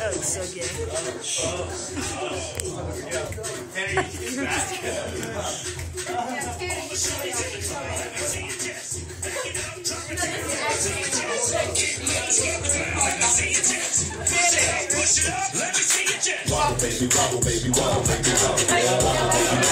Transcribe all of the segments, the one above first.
That's so gay. Wobble baby, wobble baby, wobble baby, wobble baby, wobble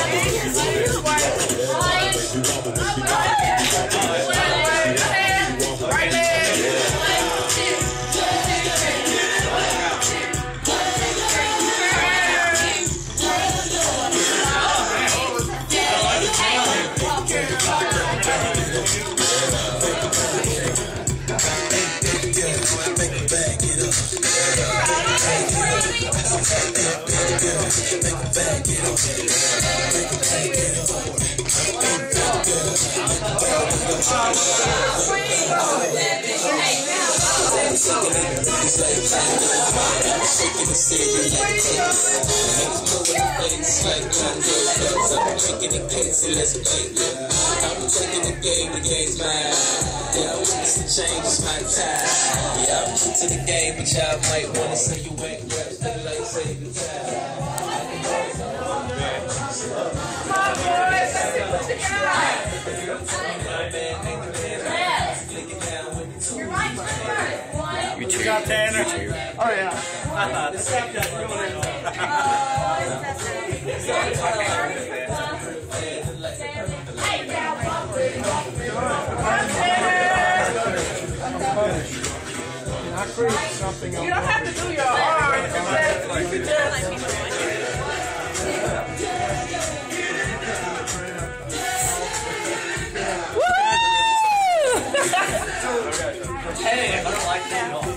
Change my time. Yeah, I'm new to the game, but y'all might wanna say you ain't reps. They like say the time. You got Tanner? Oh yeah. You don't have to do your arm. Hey, I don't like that at all.